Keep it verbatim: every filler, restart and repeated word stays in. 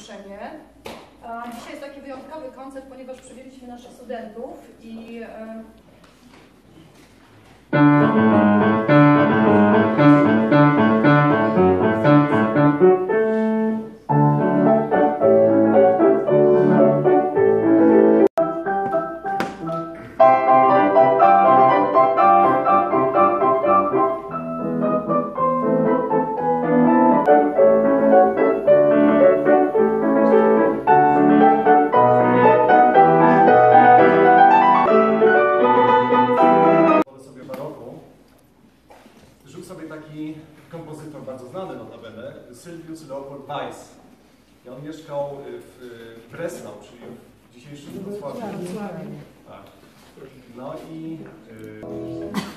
zaproszenie. Dzisiaj jest taki wyjątkowy koncert, ponieważ przywieźliśmy naszych studentów i żył sobie taki kompozytor bardzo znany notabene, Sylwius Leopold Weiss. I on mieszkał w Breslau, czyli w dzisiejszym Wrocławiu. Tak. No i... Yy...